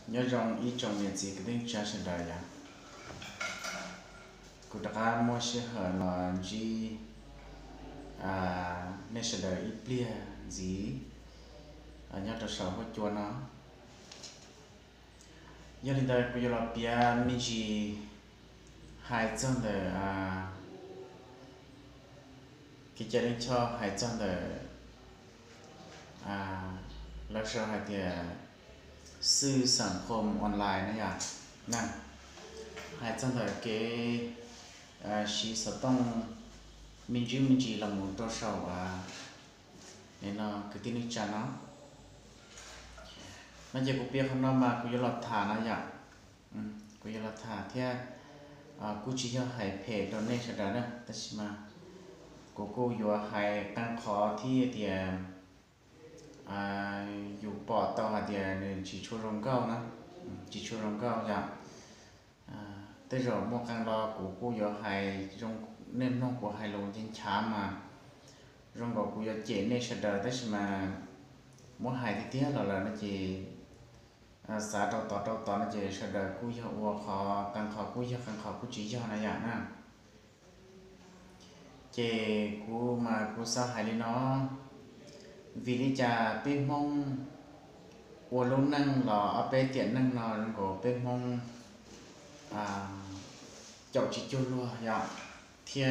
nhớ trong ý trong miền gì cái tiếng cha sinh đời ya cụ đã mua xe hở nó gì nên sinh đời ít bia gì nhớ trong sở hữu chùa nó nhớ đến đây cụ là bia mình chỉ hai chân đời cái gia đình cho hai chân đời lớp sau hai thì sư sản phẩm online này ya nè hai chân đời cái sĩ sở tông mình chỉ là một trò sầu nên nó cái tin cha nó giờ cũng biết không nó mà cũng là thả nó vậy cũng là thả thế cũng chỉ cho hai phe đó nên sẽ đó nè tất mà cô vừa hai tăng khó thì dù bỏ tàu thì chỉ cho rong cao nữa chỉ cho rong cao vậy tới rồi một căn lo của cô vừa hai rong nên nó của hai lồng trên chả mà rong gò của vừa chế nên sẽ đó tất mà mỗi hai thì tiếc là nó chỉ xã đầu tỏ nó chỉ sẽ đợi cú cho uo khó càng khó cú cho càng khó cú chỉ cho này vậy nè chỉ cú mà cú sao hay đi nó vì đi trà bên mông uo luôn năng là ở bên tiện năng nó của bên mông chậu chỉ cho luôn vậy thì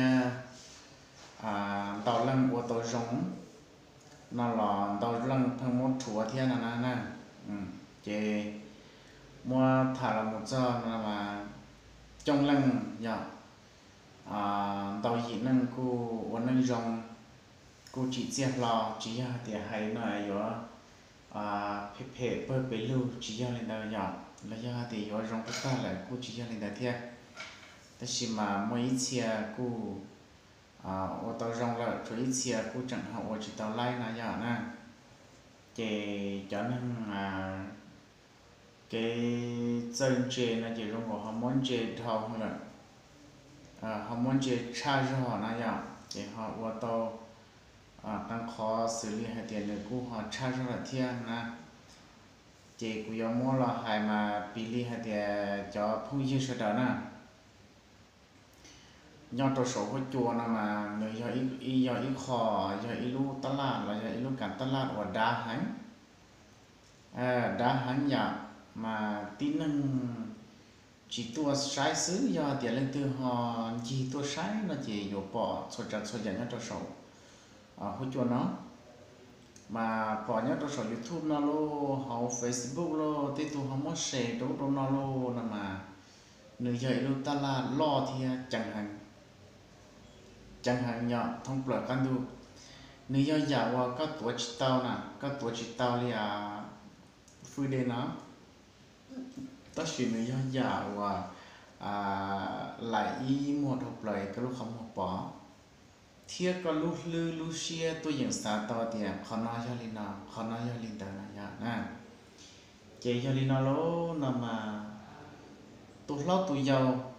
tàu lăng của tàu giống nó là tàu lăng thằng mốt chúa thiên là nè chỉ mua thả là một giờ mà trong lăng dạ tàu gì năng côวันnăng rong cô chỉ xem lo chỉ ra thì hay là có phê bơi bơi lưu chỉ ra lên đó dạ là ra thì có rong tất cả lại cô chỉ ra lên đó thếแต่是嘛每一次cô ô tàu rong là cho ít次cô chẳng hạn ô chỉ tàu lai là dạ nè chỉ cho nên cái chân chế là chỉ trong họ muốn chế thầu là họ muốn chế cha cho họ này vậy thì họ qua tàu tăng khó xử lý hay tiền để cứu họ cha cho là thiên nè chỉ cũng giống mua là hay mà bị hay tiền cho phụ huynh sẽ đó nè nhau trò số của chùa nè mà người do ít khó do ít lu tát là do ít lu cản tát là và đá hắn dạ mà tin năng chỉ tua sai xứ do tiền lên từ họ chỉ tua sai nó chỉ dụ bỏ số dẫn cho số hỗ trợ nó mà bỏ nhớ cho số YouTube nó lo họ Facebook lo thì tụi họ muốn share đâu nó lo là mà người dạy luôn ta là lo thì chẳng hạn nhỏ thông bờ căn du người dạy giả qua các tuổi chỉ tao nè các tuổi chỉ tao li phui đây nó tất nhiên người già và lại ý một học lời cái lúc không học bỏ thiết có lúc lưu xia tôi những xã to thì khó nói cho linh đời là nè chỉ cho linh nó lố nằm mà tôi lo tôi giàu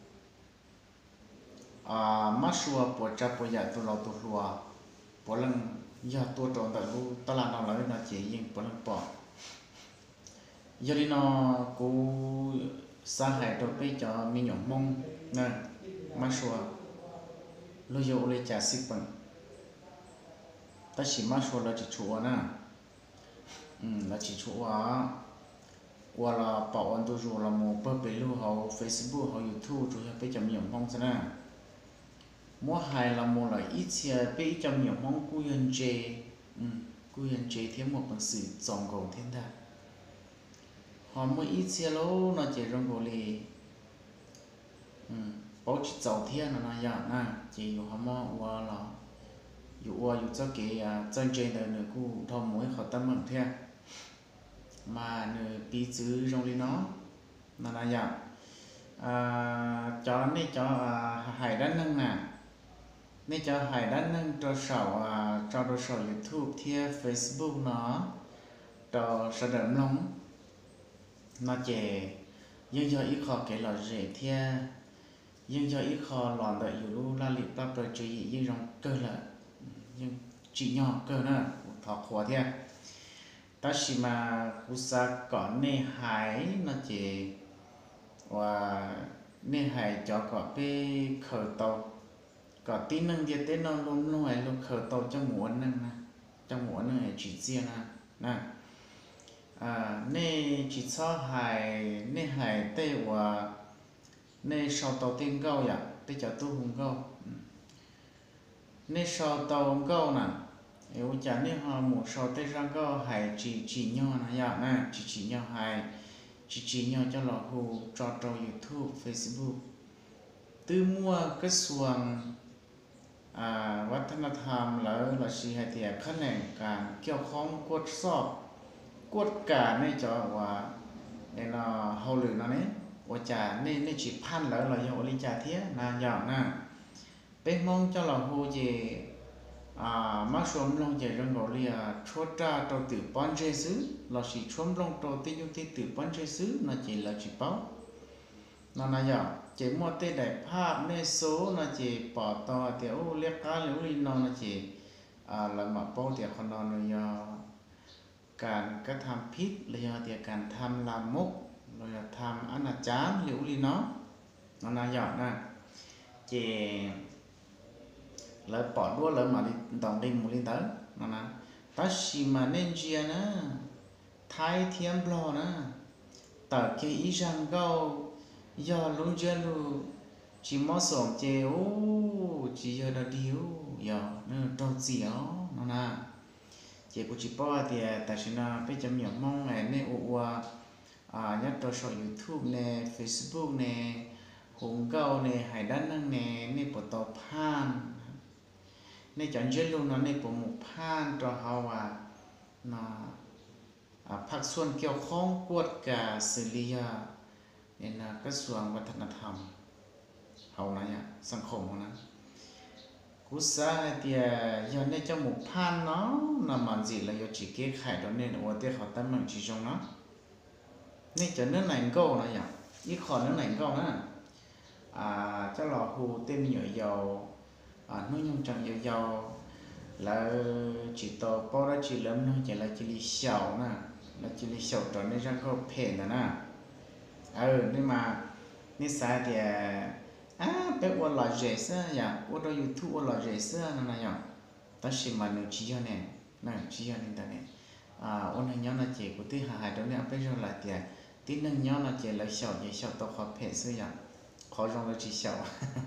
mắt xua bỏ cha bỏ dạy tôi lo tôi lùa bỏ lần giờ tôi trộn tại lu ta làm nào lại là chỉ những bỏ lần bỏ giờ đi nó cố xã hội rồi bây giờ mình nhộng mông nè mà xua lúc giờ lấy trả ship bằng ta chỉ mà xua là chỉ chúa nè là chỉ chúa hoặc là bảo anh tôi rồi là một bữa bể lưu họ Facebook họ YouTube rồi bây giờ mình nhộng mông thế nè mua hai là một là ít xe bây giờ mình nhộng mông cú yên chế thêm một bằng sự dòng cầu thiên đàng họ mới ít xe lố nó chỉ trong cổ lì bảo chỉ giàu thiên là nó dạng nè chỉ họ mò qua là dụ cho cái chân trên đời người cu thò mũi họ tâm mừng theo mà người bị chữ trong lì nó là dạng cho nên cho hải đất nâng nè nên cho hải đất nâng cho đồ sổ YouTube theo Facebook nó cho sẽ đỡ lông nó chè nhưng do ít khó cái là dễ thia nhưng do ít khó lòn đợi dù lu la liệt bắp rồi chỉ nhưng trong cơ là nhưng chỉ nhỏ cơ nữa thọ khó thia ta chỉ mà cú sa có nê hải nó chỉ và nê hải cho có cái khởi tàu có tin năng địa tên nó luôn luôn hay luôn khởi tàu trong muốn năng chỉ riêng nè nê chỉ cho hải tây và nê sau tàu tiên câu vậy tây cho tu hùng câu nê sau tàu hùng câu nè nếu chả nê họ một sau tây răng câu hải chỉ nhau nè vậy nè chỉ nhau hải chỉ nhau cho lọ hồ cho YouTube Facebook từ mua cái xuồngวัฒนธรรมแล้วเราชี้ให้เทียบขั้นแหน่งการเกี่ยวข้องกวดสอบกวดการในจอว่าในเราเฮาหรือนั่นนี่ว่าจะในจีบพันแล้วเราอย่างอริจาเทียนานยาวนะเป็นมองchoเราโหเจมาชมลงเจเรื่องเราเรียชัวจ้าตัวตื่นป้อนเจซื้อเราชี้ชมลงตัวที่ยุติตื่นป้อนเจซื้อน่าจะเราจีเป้านั่นนะอย่างchỉ mua tê đại pháp nên số là chỉ bỏ to thì liếc cá liễu linh non là chỉ là mà bao thì con non là doการกระทำผิดหรือว่าการทำลามกหรือทำอนาจารหรือลิน้องนั่นนะหยอดนะเจแล้วปอดด้วยแล้วมาตองดิมูลินเตอร์นั่นนะแต่ชิมาเนนเจียนะไทยเทียมบลอนะแต่แค่อีจังก็giờ luôn chưa luôn chỉ mò sòng chè chỉ giờ đã điếu giờ nó trâu dẻo nó na chè của chị bỏ thì tại sao nó bây giờ nhiều mong này nè nhất là số YouTube nè Facebook nè hùng câu nè hải đan năng nè bỏ tàu pan nè chọn chơi luôn nó nè bỏ một pan cho họ nóผักส่วนเกี่ยวข้องกวดกาสิริยาเนี่ยนะกระทรวงวัฒนธรรมเฮานะเนี่ยสังคมนะกูซาเตียยันในจมูกพันเนาะน้ำมันจีแล้วยจีเก้ไข่ตอนนี้ว่าเตี้ยเขาตั้งมันจีจงเนาะนี่จะเนื้อไหนก็นะอย่างยี่ขอเนื้อไหนก็นะเจ้าหล่อหูเต็มเหนียวยาวนุ่งยงจังยาวแล้วจีโตพอแล้วจีเริ่มนู่นจะแล้วจีลิเฉานะแล้วจีลิเฉาตอนนี้ฉันก็เพ่นนะนี่มานี่สายเดียเป็นวันหล่อเจสอย่างวันเรายูทูบวันหล่อเจสนั่นอย่างแต่ชิมาหนึ่งชี้ย้อนเนี่ยนั่นชี้ย้อนนี่แต่เนี่ยวันนั้นย้อนน่ะเจ้ากูที่หายตรงนี้เป็นเรื่องอะไรเดียที่นั่งย้อนน่ะเจ้าเลยเฉาตัวขอเพ่ซื้ออย่างขอจงเลยจีเฉา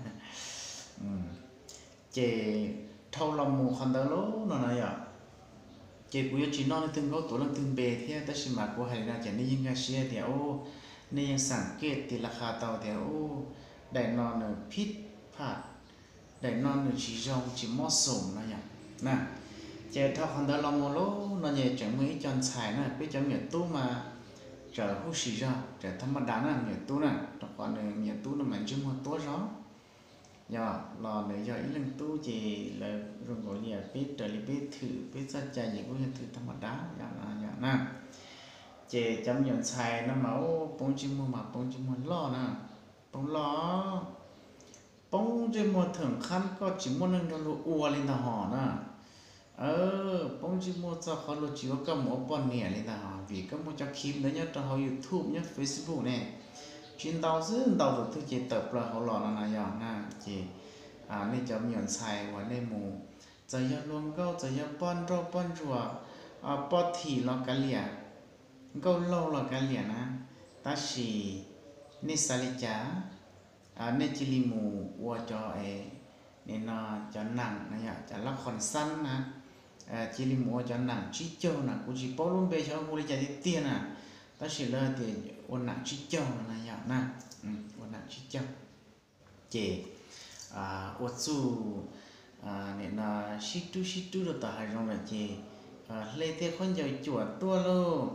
เจ้าเท่าลำมูคันเดโลนั่นอย่างเจ้ากูยังจีนอนในตึงเขาตัวนึงตึงเบที่แต่ชิมากูหายนะเจ้านี่ยังไงเสียเดียวนี่ยังสังเกตที่ราคาเตาเดียวได้นอนพิษพลาดได้นอนชีจงชีมอสมนะอย่างนะเจ้าเท่าคนเดินลงมาโลนั่นยังจะไม่จนใช้นะไปจะเหยียดตู้มาจะหูชีจงจะธรรมดานะเหยียดตู้นะแต่ก่อนเหยียดตู้น่ะมันจะมาตัวร้อนย่อรอเลยย่ออีเรื่องตู้จีเลยรุ่งโรจน์ปิดแต่ลิปิดถือปิดสัจจะอย่างกูจะถือธรรมดาอย่างนั้นเจจำอย่างชายนะมาปงจิมัวมาปงจิมัวล่อนะปงล้อปงจิมัวถึงขั้นก็จิมัวนึงโดนอัวลินตาหอนะปงจิมัวจะเขาโลจิวก็หมอปอนเนี่ยลินตาหอวีก็มัวจะคลิปแล้วเนี่ยจะเขา YouTube เนี่ย Facebook เนี่ยจินดาวซึ่งดาวตัวเจเติบเราเขาหล่อนะอย่างนะเจนี่จำอย่างชายวันในหมู่จะยาลวงก็จะยาป้อนรอป้อนจัวป้อนถี่รอกันเหลี่ยก็เล่าเรากันเหรียญนะตาชีนิสาลิจาเนจิลิมูวัวจอเนี่ยนอจะหนังนะอย่าจะละครสั้นนะจิลิมูจะหนังชิโจนะกูจีป้อลุ่มเบชกูเลยจะติเตียนะตาชีเลเตียวันหนังชิโจนะอย่านะวันหนังชิโจเจวัดสู้เนี่ยนอชิตุเราต่อหายรงเลยเจเลยเที่ยคนจะจวดตัวโล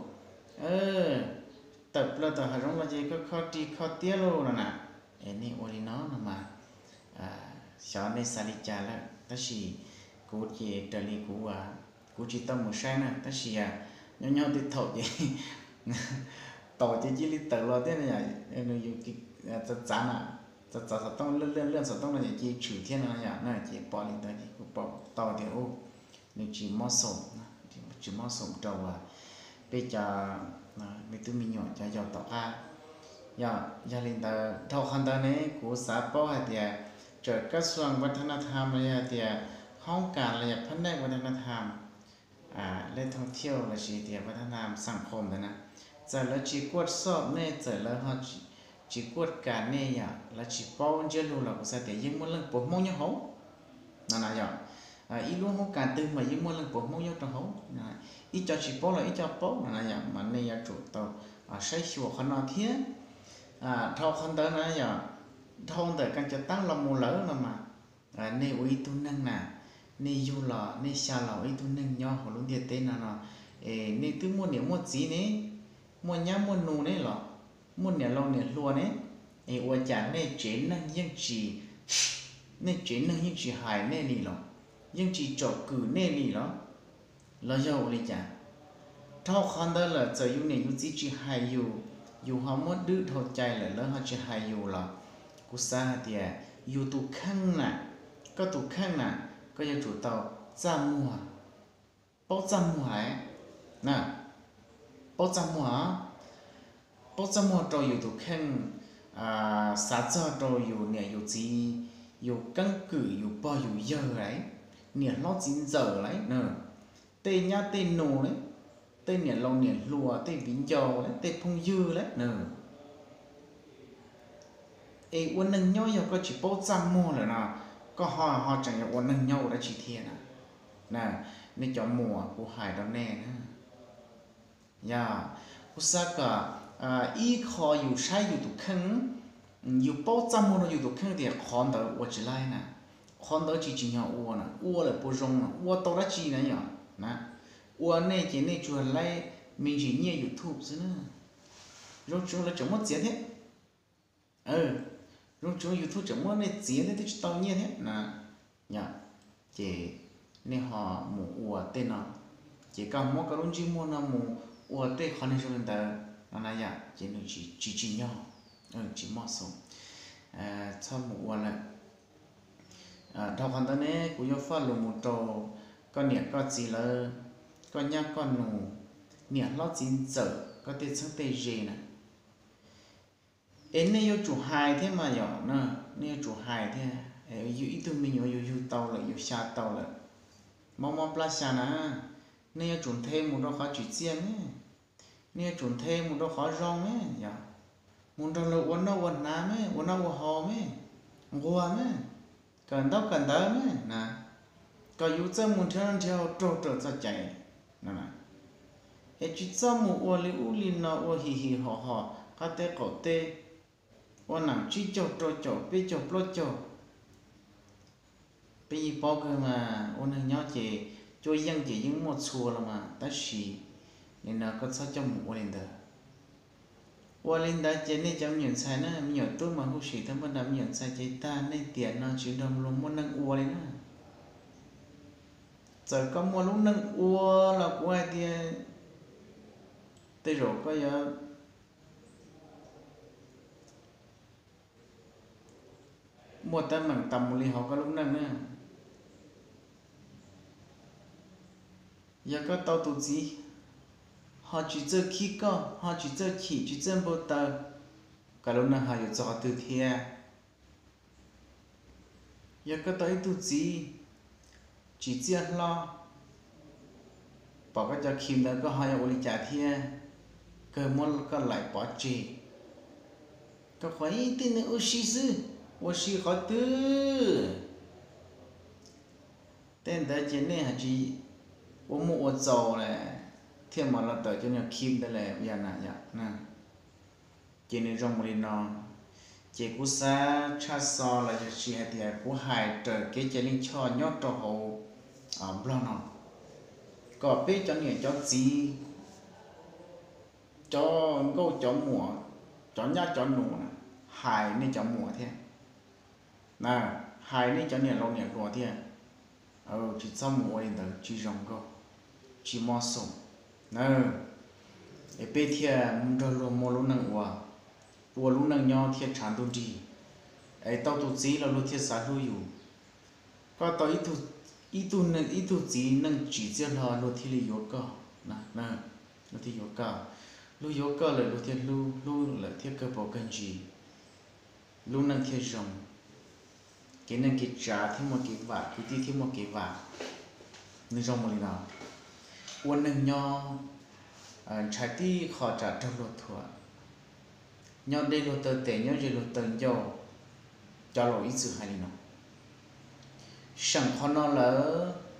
tập là tao hay trong là gì có khó tiếc luôn nè này ori nó mà sau này xài cha là ta chỉ cố chỉ trả lý cố chỉ tâm một sai nè ta chỉ nhau thì thầu gì tàu chỉ lý tờ lo thế này nó dùng cái chán à tông lên tông là chỉ chủ thiên là này chỉ bỏ lên tới chỉ bỏ tàu thì nên chỉ mót sổng trâu bây giờ mình tụi mình nhỏ cho giàu tọt a giờ linh ta thâu khăn ta này của xã bảo hay thì trở các xuânวัฒนธรรมเลยthì ห้องการเลยพัฒนาวัฒนธรรมเล่นท่องเที่ยวเลยสิเดียวัฒนธรรมสังคมเลยนะจะแล้วจีกวดสอบเนี่ยจะแล้วเขาจีกวดการเนี่ยแล้วจีป้อนเจลูเราก็จะเดียยิ่งมันเรื่องปวดมุ่งยังเขานั่นนะอย่างอีรู้ห้องการตื่นมายิ่งมันเรื่องปวดมุ่งยังตัวเขาอีจอจีป้อนเลยอีจอป้อนนั่นนะอย่างมันเนี่ยจุดตัวใช้ชัวขนาดเทียเท่าคันเดินนะอย่างเท่าแต่การจะตั้งลำมูลแล้วนะมาเนี่ยอุ้ยตุ้นนั่งน่ะนี่อยู่หล่อนี่ชาหล่อไอ้ตัวนึงย่อของลุงเดียเต้นน่ะนี่ตัวม้วนเนี่ยม้วนจีนี่ม้วนย้ำม้วนนูนี่หรอม้วนเนี่ยเราเนี่ยรัวนี่ว่าจานนี่เจนนั่งยังจีนี่เจนนั่งยังจีหายแน่นี่หรอยังจีจบกือแน่นี่หรอเราจะเอาเลยจ้ะเท่าคันเดินเลยจะอยู่เนี่ยอยู่จีหายอยู่เขาม้วนดื้อทนใจเลยแล้วเขาจะหายอยู่หรอกูซาเดียอยู่ตุกข้างน่ะก็ตุกข้างน่ะก็ยังchủ tàu ra mùa bao ra mùa ấy nè bao ra mùa rồiอยู่thuộc khen xã cho rồiอยู่เนี่ยอยู่gìอยู่căn cứอยู่baoอยู่giờ đấyเนี่ยnó chín giờ đấy nè tê nhá tê nô đấy têเนี่ยlâuเนี่ยlùa tê vĩnh dầu đấy tê phong dư đấy nèวันนึงย่อยก็chỉ bao ra mùa rồi nèก็họ chẳng cóวันนึงnhau đã chỉ thiên nè nên cho mùa của hải đó nè của sao cả ý khóอยู่ใช้อยู่ตุกขังอยู่ป้อจำมันอยู่ตุกขังเดี๋ยวคอนเดอร์ว่าจะไล่นะคอนเดอร์จริงๆอ้วนนะอ้วนเลยปวดรงนะอ้วนตัวละจีนะอย่างนะอ้วนเนี่ยจีเนี่ยชวนไล่มีจีเนี่ยยูทูบซินะรู้จักแล้วจะมั่วเสียเท่รู้จักยูทูบจะมั่วเนี่ยเสียเท่ที่จะต้องเนี่ยเท่นะอย่างเจเนี่ยหอหมูอ้วนเต้นนะเจก็มั่วก็รู้จีมั่วนะหมูอ้วนเต้คนนี้ชวนเดอนั่นนะอย่างเจนี่จีเนี่ยchỉ mò sống cho mộtวันละthao khăn tới nè cũng yêu phát luôn một trò con nhẹ con gì là con nhá con nụ nhẹ lót chín giờ có thể sáng tê gì nè em này yêu chủ hài thế mà nhỏ nè này yêu chủ hài thế yêu ít tụi mình yêu tàu là yêu xa tàu là mong pla xa nè này yêu chủ thêm một đôi khó chỉ riêng này yêu chủ thêm một đôi khó rong ấy nhở muốn đâu là uốn đâu uốn ná mấy uốn đâu uốn hò mấy gua mấy cần đâu mấy nè có yếu chân muốn theo trâu cho chạy nè hết chỉ cho một uốn li u li nó uốn hì hò cá tê cổ tê uốn nặng chỉ trâu biết trâu plot trâu bây giờ bao cái mà uốn hình nhau chỉ cho dân chỉ những một xua là mà ta xì nên là có sao cho một uốn lên được qua lên đã chế nên trong nhận sai nó nhiều tôi mà không chỉ thằng bên làm nhận sai chế ta nên tiền nó chỉ đồng luôn muốn nâng ua lên á giờ có mua lúc nâng ua là của ai thì tây rồi có giờ mua tên bằng tầm một ly họ có lúc nâng nữa giờ có tao tụt gì họ chỉ chơi khí co họ chỉ chơi khí chỉ chơi bao tờ cả lúc nào họ có cho từ thiệt giờ có tới tụt gì chỉ chơi lo bỏ cái cho kim đó có họ có đi trả thiệt cơ muốn có lại bỏ chỉ có phải tin nữa oxy khó tư tên đó chỉ này chỉ uống một dầu này thêm mà nó tới cho nhau kim đây là bây giờ nè chỉ nên trong một đi nó chỉ cú sa cha so là chỉ hạt thì cú hài trời cái chỉ nên cho nhót cho hậu blo nó có biết cho nhiều cho gì cho câu cho mùa cho nhát cho nụ hài nên cho mùa thế nè hài nên cho nhiều lâu nhiều rồi thế chỉ xong mùa đến tới chỉ rong câu chỉ mò sống nè để bây giờ muốn cho luôn mua luôn năng hoa bùa luôn năng nhau thiệt chán tôi đi ấy tao tụt gì là luôn thiệt sáng luônอยู่có tao ít tụt gì năng chỉ riêng họ luôn thiệt là yếu cơ nè lu thì yếu cơ là lu thì lu là thiết cơ bộ cần gì lu năng thiết rồng cái năng cái trả thêm một cái vả cái tí thêm một cái vả nên rồng một lần nào quân năng nho trái tí khó trả trong luật thua nho đây luật tờ tệ nho đây luật tờ dầu cho lỗi sự hay nào chẳng khó nó là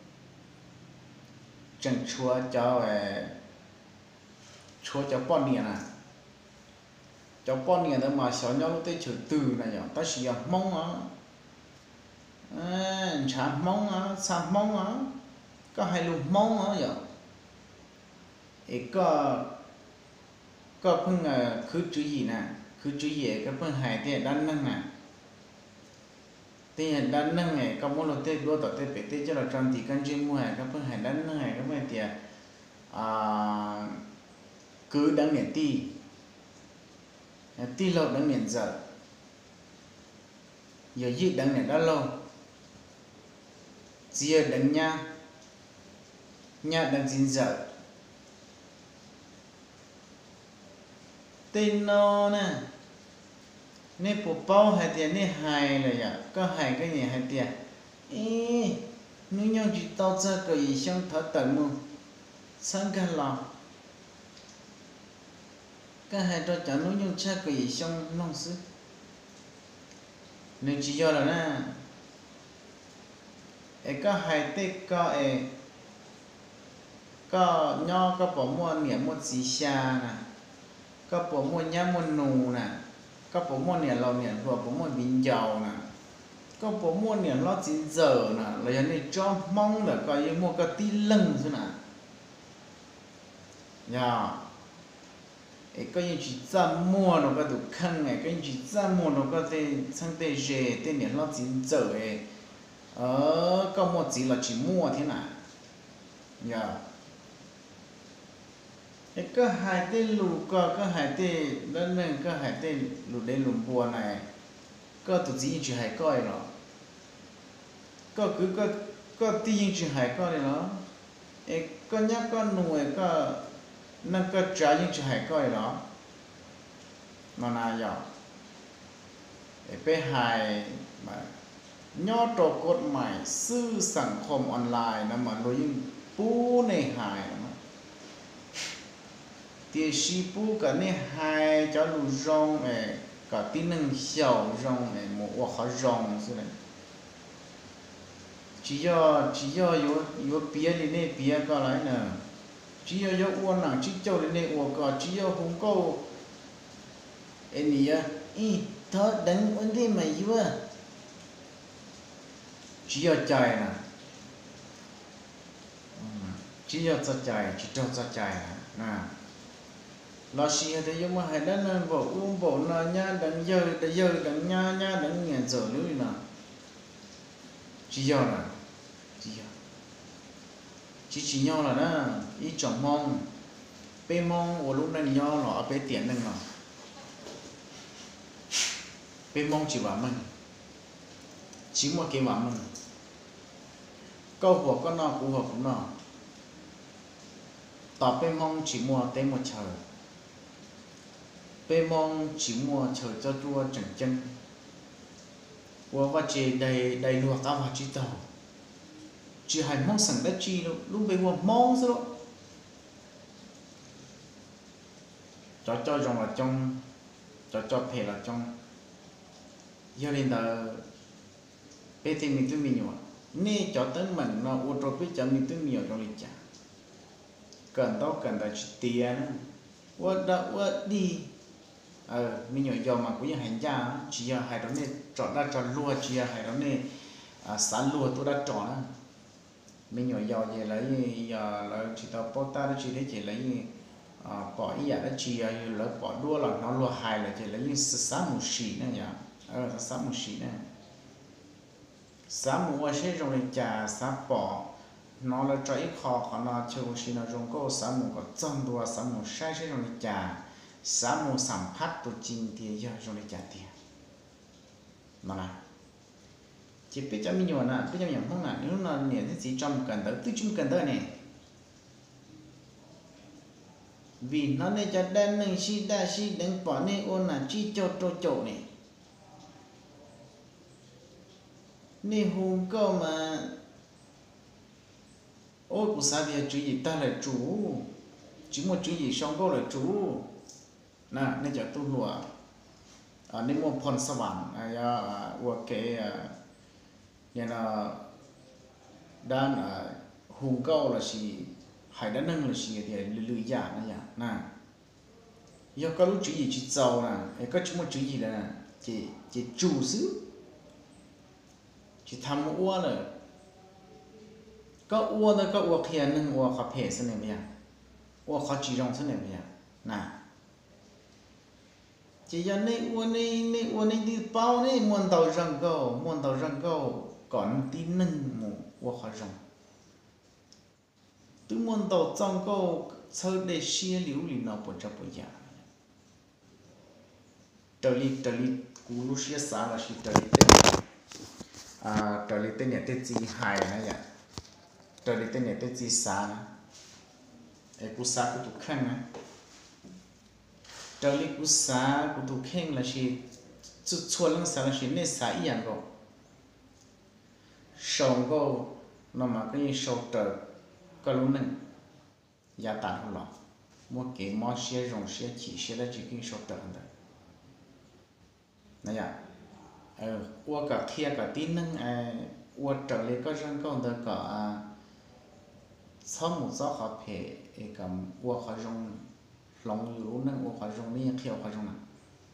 chẳng chúa cho bọn niệm à cho bọn niệm đó mà xóa nhau lúc tới chữ từ này nhở ta chỉ mong á chả mong á sao mong á có hai lúc mong á nhở ấy có phân cứ chữ gì nè cứ chữ gì cái phân hai thì đan năng nè thì đan năng này có muốn lúc tới đua tập tới bể tới cho là trong thì căn trên mua cái phân hai đan năng này cái phân thì cứ đăng niệm ti lâu đăng niệm giờ giờ gì đăng niệm đã lâu giờ đăng nha đăng chín giờ tên nó nè nè bộ bao hai tiền nè hai là ya có hai cái gì hai tiền nếu nhau chỉ tao ra cái gì xong thở tận mu sang cái lò cái hai đó chẳng nói nhau cha cái gì xong non xứ nên chỉ do là nè có hai tết có nho có bỏ mua niệm mua xì xa nè có bỏ mua nhá mua nù nè có bỏ mua niệm lò niệm vừa bỏ mua bình dầu nè có bỏ mua niệm lót chín giờ nè là như này cho mong là coi như mua cái tí lưng thế nè nhà có những chỉ ra mua nó có đủ khăn này có những chỉ ra mua nó có thể sang tê dễ tê niệm lót chín giờ ấy có một gì là chỉ mua thế nào nhà có hai tê lù có hai tê đơn nên có hai tê lù đây lù bùa này có tụi gì chỉ hai coi nó có cứ có tí chỉ hai coi nó có nhắc có nuôi có năng có trái những chỉ hai coi đó nó nào giờ bé hai mà nhớ trò cốt mày sư sản phẩm online nó mà nội dung bú này hài mà thì si bú cả này hài cho lù rong này cả tí năng xào rong này một quả khó rong thế này chỉ do yếu bia đi này bia có lại nè chỉ do uốn nặng chỉ cho đi này uốn có chỉ do không có anh nhỉ thôi đánh vấn đề mày chưa chỉ do chạy nè chỉ do chạy chỉ cho chạy nè lo xí thì giống mà hay đó nên bộ nó nha đừng giờ đừng nha đừng nghe giờ nữa nè chỉ do là chỉ nhau là nó ý chọn mong bé mong của lúc này nhau là bé tiền nè bé mong chỉ bảo mình chỉ một cái bảo mình câu của con nó phù hợp cũng nó tỏ bé mong chỉ mua tới một chờ bé mong chỉ mua chờ cho chua chẳng chân của và chỉ đầy luộc tao vào chỉ tàu chỉ hay mong sẵn đất chi lúc bé mua mong sao cho dòng là trong cho thể là trong giờ lên là bé thì mình tôi mình nhọ nè cho tới mình nó ô tô biết cho mình tôi nhiều trong lịch trả cần là chỉ tiền what đi mình nhỏ giờ mà cũng như hành gia chỉ là hai đó nên chọn ra chọn lúa chỉ là hai đó nên sản lúa tôi đã chọn á mình nhỏ giờ về lấy giờ là chỉ tao bỏ ta chỉ để chỉ lấy bỏ ý đó chỉ là lấy bỏ đua là nó lúa hai là chỉ lấy những sản một xí nữa nhá sản một xí nữa sản một sẽ trong lịch trả sản bỏ nó là cho ít khó nó chưa xí nó trong có sản một có trong đua sản một sai sẽ trong lịch trả sản một sản phát tổ chính thì giờ trong lịch trả tiền mà là chỉ biết cho mình nhọn à biết cho mình không là nếu nó nhẹ thì chỉ trong cần tới tư chung cần tới này vì nó nên cho đen nâng xí đa xí đánh bỏ nên ôn là chi chỗ này nên hùng câu mà ôi của sao thì chữ gì ta là chủ chỉ một chữ gì xong câu là chủ nè nên cho tu lùa nên một phần sắp bằng của cái nhà là đan hùng câu là gì hải đã nâng là gì thì lười giả này nhá nè do có lúc chữ gì chỉ giàu nè có chỉ một chữ gì là chỉ chủ xứ chỉ tham ua rồi có ua nó có ua kia nâng ua khó phê thế này bây giờ ua khó chỉ rong thế này bây giờ nè chỉ do này ua này đi bao này muốn tàu răng câu còn tin nâng một ua khó rong tôi muốn tàu trong câu sơ để xia liu lì nào bỏ cho bây giờ trở li cú lúc xia xa là xia trở li tên nhà tên gì hài này vậy trở li tên nhà tên gì xa nè ai cú xa cú tụ khang nè trở li cú xa cú tụ khang là xia chút chua lăng xa là xia nên xa ý dạng rồi sòng câu nó mà cái sòng trở có lúc nè gia tàn không lọ mua cái món xia rong xia chỉ là chỉ cái sòng trở thôi này à qua cả kia cả tin nâng qua trở lại có răng con đó cả sau một gió họ phải cầm qua họ rong lòng lũ nâng qua họ rong này theo họ rong nào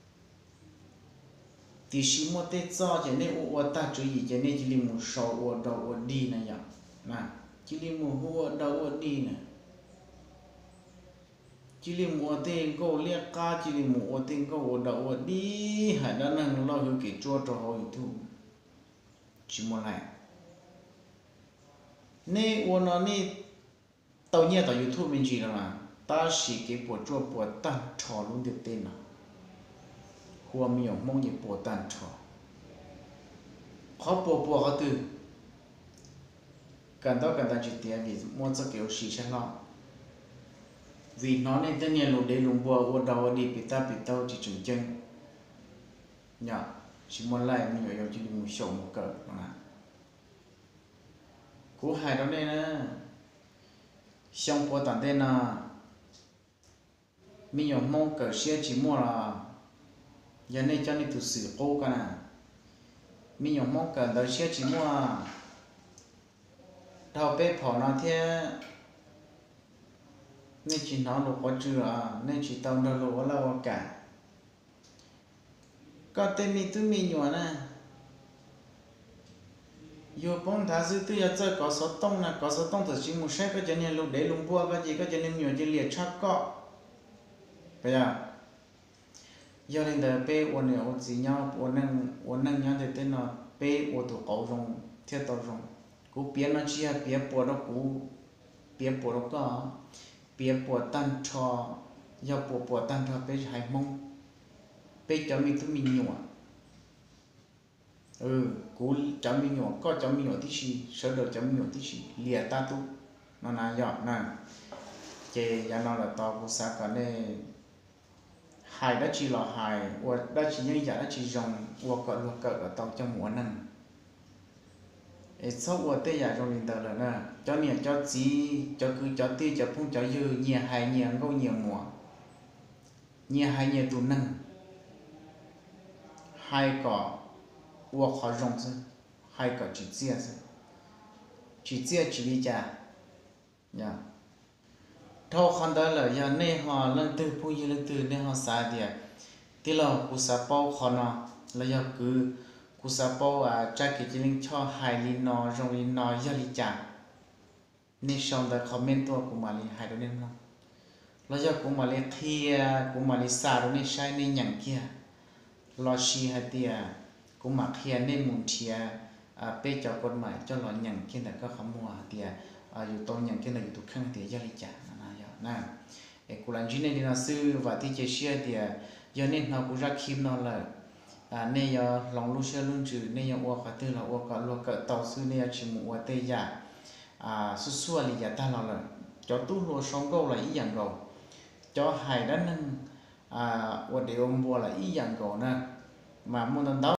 thì chỉ một tết gió cho nên qua ta chú ý cho nên chỉ limu sầu qua đầu qua đi này à nè chỉ limu qua đầu qua đi nè chỉ limu qua tên câu liệt ca chỉ limu qua tên câu qua đầu qua đi hay là năng lo hiểu cái chua cho họ thu chỉ một này nè qua nó nè tàu nhẹ tàu YouTube mình chỉ là mà ta chỉ cái bộ chua bộ tan trò luôn được tên nào hoa miêu mong gì bộ tan trò họ bộ họ từ cần đó chỉ tiền vì muốn cho kiểu xí sang lo vì nó nên tất nhiên lúc đấy lùng bùa ở đầu đi bị tao chỉ chừng chân nhở chỉ muốn lại mình ở chỉ một sổ một cỡ mà cú hai đó đây nè xong bùa tận đây nè mình ở mong cỡ xe chỉ mua là giờ này cho nên từ sự cố cả nè mình ở mong cỡ đó xe chỉ mua đầu bếp họ nói thế nên chỉ nói được có chữ nên chỉ tao đâu được là cả có tên mình tụi mình nhớ nè yêu bông thà dư tụi giờ có số tông nè có số tông thì chỉ một sai cái cho nên lúc để lùng bùa cái gì cái cho nên nhiều chỉ liệt chắc có bây giờ nên là bé ôn này ôn gì nhau ôn năng nhau thì tên là bé ôn tụ cầu rong thiết tàu rong cú biến nó chia biến bùa đó cú biến bùa đó có biến bùa tan cho do bùa tan cho bé hay mông bé cho mình tụi mình nhiều cú cho mình nhiều có cho mình nhiều tí gì sợ được cho mình nhiều tí gì liệt ta tu nó là dọn nè chè giờ nó là to cú sa cả này hài đã chỉ là hài và đã chỉ như vậy đã chỉ dùng và cỡ ở tàu trong mùa nè sau và tây giả trong hiện tại là nè cho nhiều cho gì cho cứ cho tiêu cho phun cho dư nhiều hài nhiều câu nhiều mùa nhiều hài nhiều tụ nâng hai cỏ và khó dùng chứ hai cỏ chỉ chia chỉ đi chả nha thâu khăn đó là giờ nay họ lần từ phu như lần từ nay họ xài đi tí là cú sa bao khó nó là giờ cứ cú sa bao trái cái linh cho hai linh nó rong linh nó giờ linh chả nên xong đó comment tua của mà linh hai đứa nên không là giờ của mà linh thia của mà linh xả đó nên sai nên nhằng kia lo xì hay tia của mà kia nên muốn thia bây giờ con mày cho lo nhằng kia là có không mua tia dù tôi nhằng kia là dù tôi khăng tia giờ linh chả nè cô làm gì nên đi nào sư và thì chế xe thì giờ nên nó cũng ra kim nó là nên giờ lòng lu xe luôn chữ nên giờ qua cả tư là qua cả lu cả tàu sư nên giờ chỉ một qua tây giả xua xua thì giả ta là cho tu lu sống câu là ý dạng rồi cho hai đó nâng và điều ông bùa là ý dạng cổ nè mà muốn tao